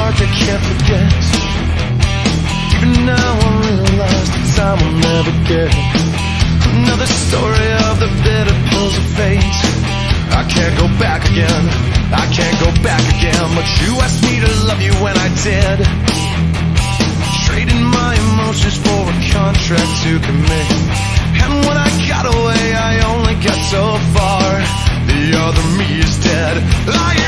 dark I can't forget. Even now I realize the time will never get. Another story of the bitter pills of fate. I can't go back again, I can't go back again. But you asked me to love you when I did, trading my emotions for a contract to commit. And when I got away I only got so far. The other me is dead.